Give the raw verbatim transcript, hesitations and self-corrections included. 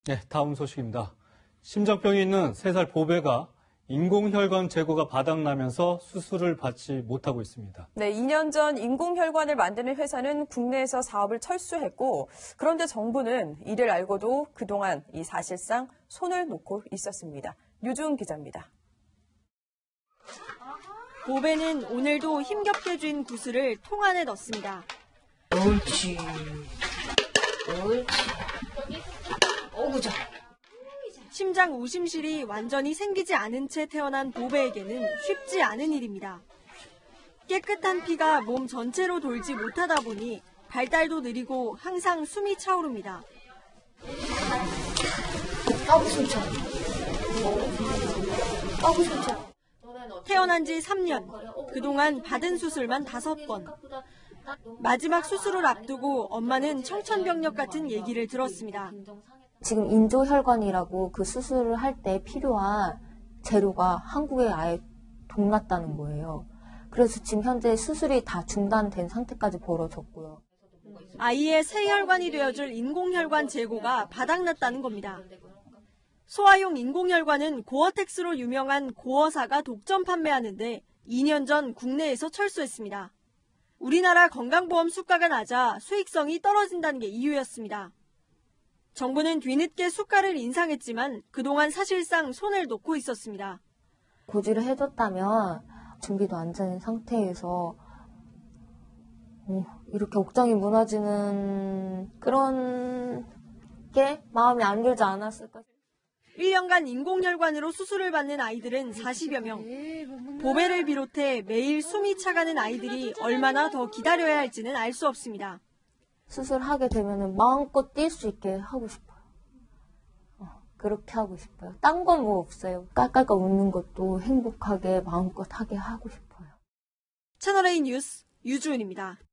네, 다음 소식입니다. 심장병이 있는 세 살 보배가 인공혈관 제거가 바닥나면서 수술을 받지 못하고 있습니다. 네, 이 년 전 인공혈관을 만드는 회사는 국내에서 사업을 철수했고, 그런데 정부는 이를 알고도 그동안 이 사실상 손을 놓고 있었습니다. 유준 기자입니다. 보배는 오늘도 힘겹게 쥔 구슬을 통 안에 넣습니다. 옳지. 옳지. 어구자. 심장 우심실이 완전히 생기지 않은 채 태어난 보배에게는 쉽지 않은 일입니다. 깨끗한 피가 몸 전체로 돌지 못하다 보니 발달도 느리고 항상 숨이 차오릅니다. 아구 숨차. 아구 숨차. 태어난 지 삼 년, 그동안 받은 수술만 다섯 번. 마지막 수술을 앞두고 엄마는 청천벽력 같은 얘기를 들었습니다. 지금 인조혈관이라고 그 수술을 할 때 필요한 재료가 한국에 아예 동났다는 거예요. 그래서 지금 현재 수술이 다 중단된 상태까지 벌어졌고요. 아이의 새 혈관이 되어줄 인공혈관 재고가 바닥났다는 겁니다. 소아용 인공혈관은 고어텍스로 유명한 고어사가 독점 판매하는데 이 년 전 국내에서 철수했습니다. 우리나라 건강보험 수가가 낮아 수익성이 떨어진다는 게 이유였습니다. 정부는 뒤늦게 수가를 인상했지만 그동안 사실상 손을 놓고 있었습니다. 고지를 해줬다면 준비도 안 된 상태에서 어, 이렇게 옥정이 무너지는 그런 게 마음이 안 들지 않았을까. 일 년간 인공혈관으로 수술을 받는 아이들은 사십여 명. 보배를 비롯해 매일 숨이 차가는 아이들이 얼마나 더 기다려야 할지는 알 수 없습니다. 수술하게 되면 마음껏 뛸 수 있게 하고 싶어요. 어, 그렇게 하고 싶어요. 딴 건 뭐 없어요. 깔깔깔 웃는 것도 행복하게 마음껏 하게 하고 싶어요. 채널A 뉴스 유주은입니다.